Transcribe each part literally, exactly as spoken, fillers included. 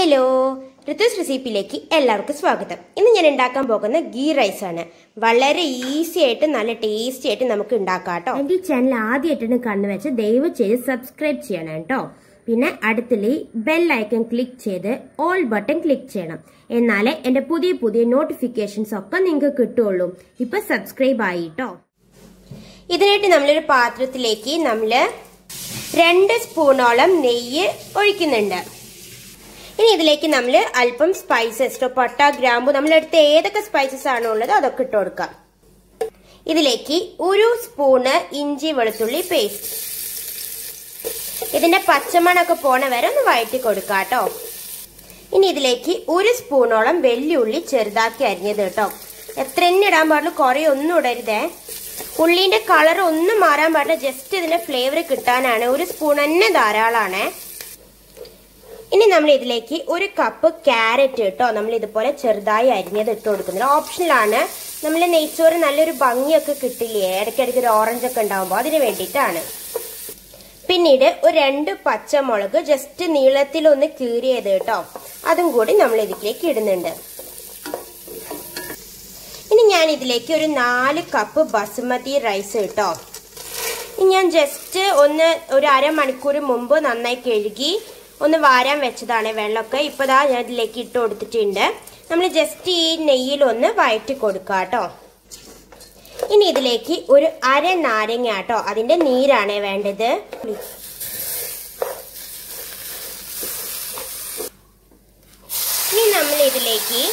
Hello, Ritu's റെസിപ്പിയിലേക്ക് എല്ലാവർക്കും സ്വാഗതം. ഇന്ന് ഞാൻ ഉണ്ടാക്കാൻ പോകുന്ന ഗീ റൈസ് ആണ്. വളരെ ഈസി ആയിട്ട് നല്ല ടേസ്റ്റി ആയിട്ട് നമുക്ക് ഉണ്ടാക്കാം കേട്ടോ. എന്റെ ഈ ചാനൽ ആദ്യമായിട്ടാണ് കണ്ടുവെച്ച് ദയവ് ചെയ്ത് സബ്സ്ക്രൈബ് ചെയ്യണം കേട്ടോ. പിന്നെ അടുത്തുള്ള ബെൽ ഐക്കൺ ക്ലിക്ക് ചെയ്ത് ഓൾ ബട്ടൺ ക്ലിക്ക് ചെയ്യണം. എന്നാലേ എന്റെ പുതിയ പുതിയ നോട്ടിഫിക്കേഷൻസ് ഒക്കെ നിങ്ങൾക്ക് കിട്ടുള്ളൂ. ഇപ്പൊ സബ്സ്ക്രൈബ് ആയിട്ടോ. ഇതിനായിട്ട് നമ്മളൊരു പാത്രത്തിലേക്ക് നമ്മള് രണ്ട് സ്പൂണോളം നെയ്യ് ഒഴിക്കുന്നുണ്ട്. ഇനി ഇതിലേക്ക് നമ്മൾ അല്പം സ്പൈസസ്, പട്ട, ഗ്രാമ്പു, നമ്മളെടുത്ത് ഏതൊക്കെ സ്പൈസസ് ആണോ ഉള്ളത് അതൊക്കെ ഇട്ട് കൊടുക്കാം. ഇതിലേക്ക് ഒരു സ്പൂണ് ഇഞ്ചി വെളുത്തുള്ളി പേസ്റ്റ്, ഇതിന്റെ പച്ചമണൊക്കെ പോണ വരെ ഒന്ന് വഴറ്റി കൊടുക്കാം കേട്ടോ. ഇനി ഇതിലേക്ക് ഒരു സ്പൂണോളം വെള്ളിയുള്ളി ചെറുതാക്കി അരിഞ്ഞത് കേട്ടോ. എത്ര തന്നെ ഇടാൻ പാടുള്ളൂ, കുറെ ഒന്നും ഇടരുതേ. ഉള്ളിന്റെ കളർ ഒന്നും മാറാൻ പാടില്ല, ജസ്റ്റ് ഇതിന്റെ ഫ്ലേവർ കിട്ടാനാണ്. ഒരു സ്പൂൺ തന്നെ ധാരാളമാണ്. ഇനി നമ്മൾ ഇതിലേക്ക് ഒരു കപ്പ് ക്യാരറ്റ് കേട്ടോ നമ്മൾ ഇതുപോലെ ചെറുതായി അരിഞ്ഞത് ഇട്ട് കൊടുക്കുന്നത് ഓപ്ഷനിലാണ്. നമ്മൾ നെയ്ച്ചോറ് നല്ലൊരു ഭംഗിയൊക്കെ കിട്ടില്ലേ, ഇടയ്ക്കിടയ്ക്ക് ഒരു ഓറഞ്ച് ഒക്കെ ഉണ്ടാകുമ്പോൾ അതിന് വേണ്ടിയിട്ടാണ്. പിന്നീട് ഒരു രണ്ട് പച്ചമുളക് ജസ്റ്റ് നീളത്തിലൊന്ന് കീറിയത് കേട്ടോ, അതും കൂടി നമ്മൾ ഇതിലേക്ക് ഇടുന്നുണ്ട്. ഇനി ഞാൻ ഇതിലേക്ക് ഒരു നാല് കപ്പ് ബസുമതി റൈസ് കേട്ടോ. ഞാൻ ജസ്റ്റ് ഒന്ന് ഒരു അരമണിക്കൂർ മുമ്പ് നന്നായി കഴുകി ഒന്ന് വാരാൻ വെച്ചതാണ് വെള്ളമൊക്കെ. ഇപ്പൊ ദാ ഞാൻ ഇതിലേക്ക് ഇട്ട് കൊടുത്തിട്ടുണ്ട്. നമ്മൾ ജസ്റ്റ് ഈ നെയ്യിലൊന്ന് വഴറ്റി കൊടുക്കുക കേട്ടോ. ഇനി ഇതിലേക്ക് ഒരു അര നാരങ്ങ കേട്ടോ, അതിന്റെ നീരാണ് വേണ്ടത്. ഇനി നമ്മൾ ഇതിലേക്ക്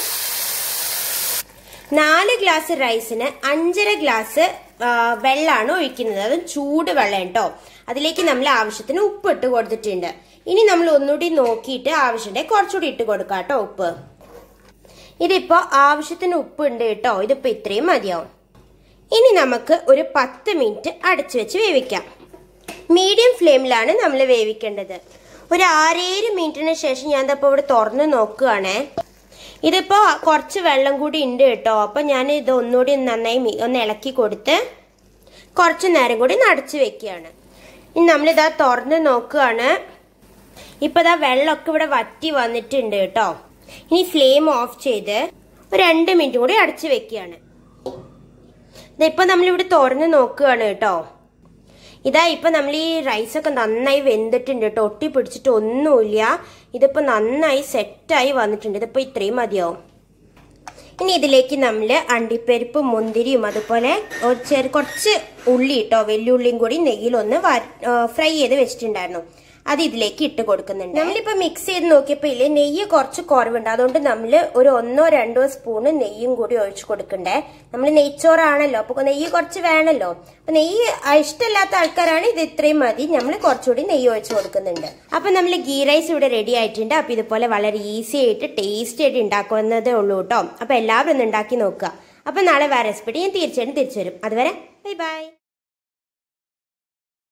നാല് ഗ്ലാസ് റൈസിന് അഞ്ചര ഗ്ലാസ് വെള്ളമാണ് ഒഴിക്കുന്നത്. അത് ചൂട് വെള്ളം കേട്ടോ. അതിലേക്ക് നമ്മൾ ആവശ്യത്തിന് ഉപ്പ് ഇട്ട് കൊടുത്തിട്ടുണ്ട്. ഇനി നമ്മൾ ഒന്നുകൂടി നോക്കിയിട്ട് ആവശ്യമുണ്ടെ കുറച്ചുകൂടി ഇട്ട് കൊടുക്കാം കേട്ടോ ഉപ്പ്. ഇതിപ്പോ ആവശ്യത്തിന് ഉപ്പ് ഉണ്ട് കേട്ടോ. ഇതിപ്പോ ഇത്രയും മതിയാവും. ഇനി നമുക്ക് ഒരു പത്ത് മിനിറ്റ് അടച്ചു വെച്ച് വേവിക്കാം. മീഡിയം ഫ്ലെയിമിലാണ് നമ്മൾ വേവിക്കേണ്ടത്. ഒരു ആറേഴ് മിനിറ്റിന് ശേഷം ഞാൻ ഇതപ്പോ ഇവിടെ തുറന്ന് നോക്കുകയാണേ. ഇതിപ്പോ കുറച്ച് വെള്ളം കൂടി ഉണ്ട് കേട്ടോ. അപ്പൊ ഞാൻ ഇത് ഒന്നുകൂടി നന്നായി ഒന്ന് ഇളക്കി കൊടുത്ത് കുറച്ചു നേരം കൂടി അടച്ചു വെക്കുകയാണ്. ഇനി നമ്മളിതാ തുറന്ന് നോക്കുകയാണ്. ഇപ്പൊ ഇതാ വെള്ളമൊക്കെ ഇവിടെ വറ്റി വന്നിട്ടുണ്ട് കേട്ടോ. ഇനി ഫ്ലെയിം ഓഫ് ചെയ്ത് ഒരു രണ്ട് മിനിറ്റ് കൂടി അടച്ചു വെക്കുകയാണ്. ഇപ്പൊ നമ്മളിവിടെ തുറന്ന് നോക്കുകയാണ് കേട്ടോ. ഇതാ ഇപ്പൊ നമ്മൾ ഈ റൈസൊക്കെ നന്നായി വെന്തിട്ടുണ്ട് കേട്ടോ. ഒട്ടി പിടിച്ചിട്ട് ഒന്നുമില്ല. ഇതിപ്പോ നന്നായി സെറ്റായി വന്നിട്ടുണ്ട്. ഇതിപ്പോ ഇത്രയും മതിയാവും. ഇനി ഇതിലേക്ക് നമ്മൾ അണ്ടിപ്പരിപ്പ്, മുന്തിരിയും അതുപോലെ ചെറു കുറച്ച് ഉള്ളി കേട്ടോ, വെല്ലുള്ളിയും കൂടി നെയ്യിലൊന്ന് ഫ്രൈ ചെയ്ത് വെച്ചിട്ടുണ്ടായിരുന്നു. അത് ഇതിലേക്ക് ഇട്ട് കൊടുക്കുന്നുണ്ട്. നമ്മളിപ്പോ മിക്സ് ചെയ്ത് നോക്കിയപ്പോ ഇല്ലേ നെയ്യ് കുറച്ച് കുറവുണ്ട്. അതുകൊണ്ട് നമ്മൾ ഒരു ഒന്നോ രണ്ടോ സ്പൂണ് നെയ്യും കൂടി ഒഴിച്ചു കൊടുക്കണ്ടേ. നമ്മൾ നെയ്ച്ചോറാണല്ലോ, അപ്പൊ നെയ്യ് കുറച്ച് വേണമല്ലോ. അപ്പൊ നെയ്യ് ഇഷ്ടമില്ലാത്ത ആൾക്കാരാണ് ഇത് ഇത്രയും മതി. നമ്മൾ കുറച്ചുകൂടി നെയ്യ് ഒഴിച്ചു കൊടുക്കുന്നുണ്ട്. അപ്പൊ നമ്മൾ ഗീ റൈസ് ഇവിടെ റെഡി ആയിട്ടുണ്ട്. അപ്പൊ ഇതുപോലെ വളരെ ഈസി ആയിട്ട് ടേസ്റ്റി ആയിട്ട് ഉണ്ടാക്കുന്നതേ ഉള്ളൂ കേട്ടോ. അപ്പൊ എല്ലാവരും ഒന്ന് ഉണ്ടാക്കി നോക്കുക. അപ്പൊ നാളെ വേറെ റെസിപ്പി ഞാൻ തീർച്ചയായിട്ടും തിരിച്ചു വരും. അതുവരെ ബൈ ബൈ.